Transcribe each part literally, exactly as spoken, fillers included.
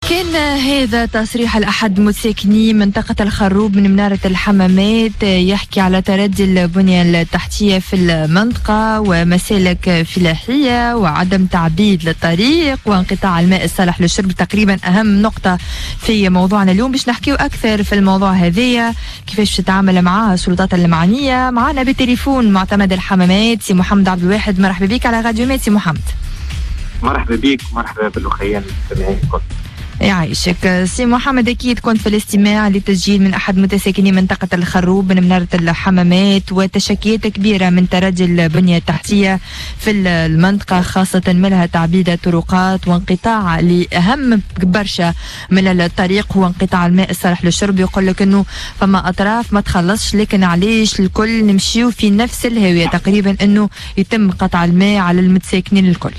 كان هذا تصريح الأحد متساكني منطقة الخروب من منارة الحمامات، يحكي على تردي البنية التحتية في المنطقة ومسالك فلاحية وعدم تعبيد للطريق وانقطاع الماء الصالح للشرب. تقريبا أهم نقطة في موضوعنا اليوم. باش نحكيو أكثر في الموضوع هذايا كيفاش تتعامل معاه السلطات المعنية. معنا بالتليفون معتمد الحمامات سي محمد عبد الواحد. مرحبا بك على راديو مات سي محمد. مرحبا بك، مرحبا بالأخيان المستمعين الكل. يعيشك سي محمد. أكيد كنت في الاستماع لتسجيل من أحد متساكني منطقة الخروب من منارة الحمامات وتشكيات كبيرة من تردي البنية التحتية في المنطقة، خاصة منها تعبيد الطرقات وانقطاع لأهم برشا من الطريق هو انقطاع الماء الصالح للشرب. يقول لك أنه فما أطراف ما تخلصش، لكن علاش الكل نمشيو في نفس الهاوية تقريبا أنه يتم قطع الماء على المتساكنين الكل؟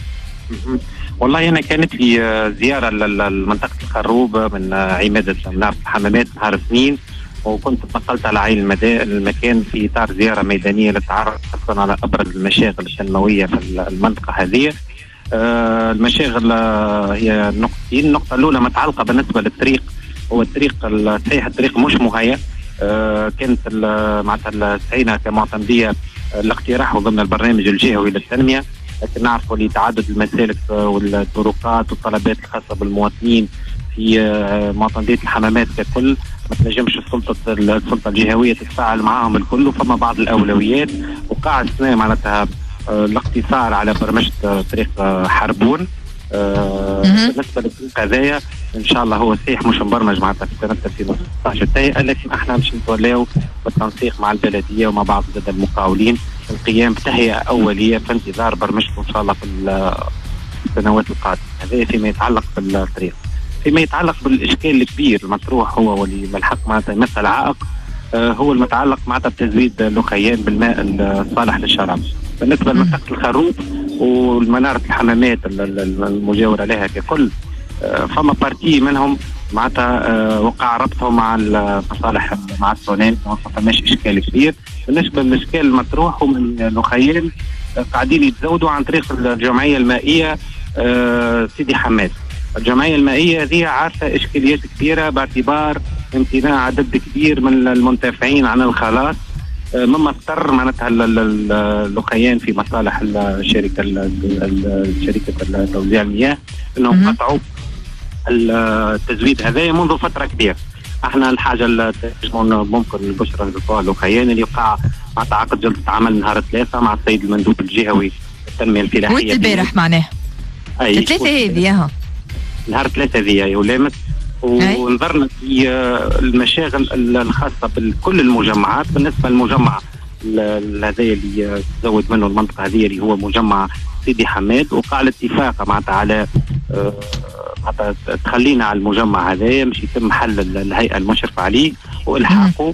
والله أنا كانت لي زيارة لمنطقة الخروب من عمادة منارة الحمامات نهار الاثنين، وكنت تنقلت على عين المكان في إطار زيارة ميدانية للتعرف أصلا على أبرز المشاغل التنموية في المنطقة هذه. المشاغل هي نقطتين. النقطة الأولى متعلقة بالنسبة للطريق، هو الطريق صحيح الطريق مش مهيأ. كانت معناتها سعينا كمعتمدية لاقتراحه ضمن البرنامج الجهوي للتنمية، لكن نعرفوا لتعدد المسالك والطرقات والطلبات الخاصه بالمواطنين في معتمديه الحمامات ككل ما تنجمش السلطه السلطه الجهويه تتفاعل معهم الكل، فما بعض الاولويات. وقع السنه معناتها الاقتصار على برمجه طريق حربون. بالنسبه للطريق هذايا ان شاء الله هو صحيح مش مبرمج معناتها في سنه ألفين وستة عشر التالية، لكن احنا مش نتولاو بالتنسيق مع البلديه ومع بعض المقاولين القيام بتهيئة أولية في انتظار برمجته إن شاء الله في السنوات القادمة. هذا فيما يتعلق بالطريق. فيما يتعلق بالإشكال الكبير المطروح هو واللي بالحق معناتها يمثل عائق، آه هو المتعلق معناتها بتزويد لوخيان بالماء الصالح للشراب. بالنسبة لمنطقة الخروب والمنارة الحمامات المجاورة لها ككل، آه فما بارتي منهم معناتها آه وقع ربطهم مع المصالح مع السونان، ما فماش اشكال كبير. بالنسبه للاشكال المطروح ومن الوخيان آه قاعدين يتزودوا عن طريق الجمعيه المائيه آه سيدي حماد. الجمعيه المائيه هذه عارفه اشكاليات كبيره باعتبار امتناع عدد كبير من المنتفعين عن الخلاص، آه مما اضطر معناتها الوخيان في مصالح الشركه شركه توزيع المياه انهم قطعوا التزويد هذا منذ فترة كبيرة. احنا الحاجة اللي ممكن البشرة للطوال الوخيان اللي يقع مع تعاقد جلسة عمل نهار ثلاثة مع السيد المندوب الجهوي التنمية الفلاحية. وقت البارح معناها؟ ثلاثة هذه ها؟ نهار ثلاثة هذه ولامت، ونظرنا في المشاغل الخاصة بكل المجمعات. بالنسبة للمجمع هذا اللي تزود منه المنطقة هذه اللي هو مجمع سيدي حماد، وقع الاتفاق معناتها على اه حتى تخلينا على المجمع هذا مش يتم حل الهيئه المشرفه عليه والحاقه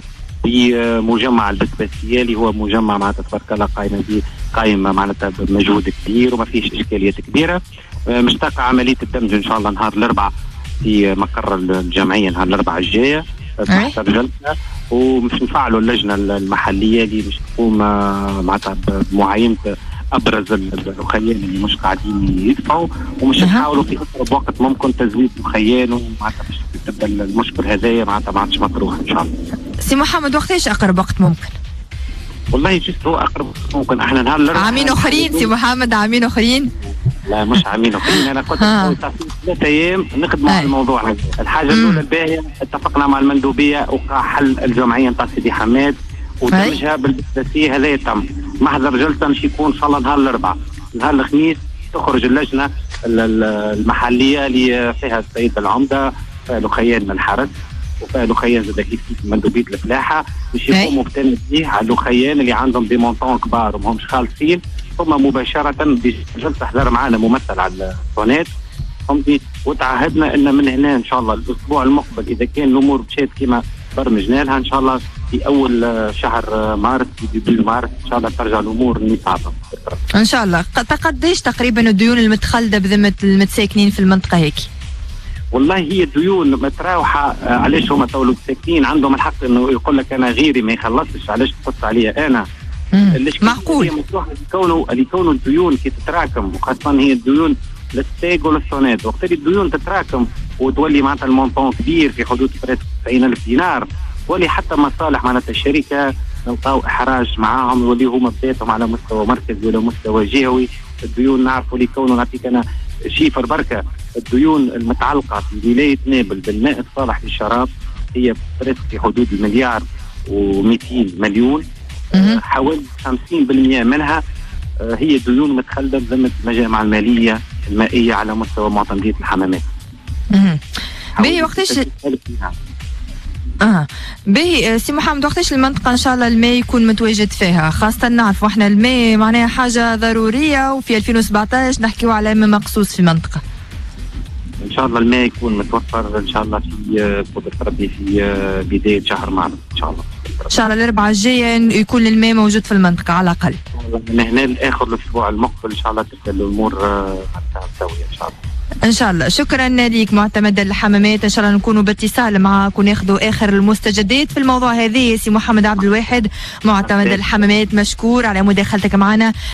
بمجمع البسباسيه اللي هو مجمع معناتها تبارك الله قائمه به قائمه معناتها بمجهود كبير وما فيش اشكاليات كبيره. مشتاقه عمليه الدمج ان شاء الله نهار الاربعاء في مقر الجمعيه نهار الاربعاء الجايه تحت جلسه، ومش نفعلوا اللجنه المحليه اللي مش تقوم معناتها بمعاينه ابرز الوخيان اللي مش قاعدين يدفعوا، ومش نحاولوا في اقرب وقت ممكن تزويد الوخيان ومعناتها باش تبدا المشكل هذايا معناتها ما عادش مطروح ان شاء الله. سي محمد وقتاش اقرب وقت ممكن؟ والله جست هو اقرب وقت ممكن. احنا نهار الاربعاء عامين اخرين سي محمد، عامين اخرين؟ لا مش عامين اخرين. انا كنت ثلاثة ايام نخدموا على الموضوع هذا. الحاجه الاولى الباهيه اتفقنا مع المندوبيه وقع حل الجمعيه نتاع سيدي حماد ودمجها بالبساسيه. هذا يتم محضر جلسه مش يكون ان شاء الله نهار الاربعاء. نهار الخميس تخرج اللجنه المحليه اللي فيها السيد العمده، فيها لوخيان من الحرس وفيها لوخيان زاد كيف كيف مندوبيه الفلاحه، باش يقوموا بتنبيه على اللوخيان اللي عندهم دي مونطون كبار وماهمش خالصين، ثم مباشره بجلسه حضر معنا ممثل على القناه فهمتي. وتعهدنا ان من هنا ان شاء الله الاسبوع المقبل اذا كان الامور مشات كما برمجنا لها ان شاء الله في اول شهر مارس في مارس ان شاء الله ترجع الامور نصابه ان شاء الله. قديش تقريبا الديون المتخلده بذمه المتساكنين في المنطقه هيك؟ والله هي الديون متراوحه. علاش هما تو المتساكنين عندهم الحق انه يقول لك انا غيري ما يخلصش، علاش تقص عليا انا؟ معقول اللي كونه اللي كونه الديون كي تتراكم، وخاصه هي الديون للستيك وللسونات، وقت اللي الديون تتراكم وتولي معناتها المونطون كبير في حدود تسعين ألف دينار، تولي حتى مصالح معناتها الشركه نلقاو احراج معاهم، يولي هما بداتهم على مستوى مركزي ولا مستوى جهوي. الديون نعرفوا اللي كونوا نعطيك انا شيفر بركه، الديون المتعلقه في ولايه نابل بالماء الصالح للشراب هي في حدود المليار ومئتين مليون. حوالي خمسين بالمئة منها هي ديون متخلده بذمه المجامع الماليه المائيه على مستوى معتمديه الحمامات. باهي وقتاش اه باهي سي محمد، وقتاش المنطقه ان شاء الله الماء يكون متواجد فيها؟ خاصه نعرفوا احنا الماء معناها حاجه ضروريه، وفي ألفين وسبعطاش نحكيو على ماء مقصوص في المنطقه. ان شاء الله الماء يكون متوفر ان شاء الله في قدره ربي في بدايه شهر مارس ان شاء الله. ان شاء الله الاربعاء الجايه يكون الماء موجود في المنطقه على الاقل. من هنا لاخر الاسبوع المقبل ان شاء الله تبدا الامور مستويه ان شاء الله. ان شاء الله. شكرا لك معتمد الحمامات، ان شاء الله نكونوا باتصال معك وناخذوا اخر المستجدات في الموضوع هذا. سي محمد عبد الواحد معتمد الحمامات، مشكور على مداخلتك معنا.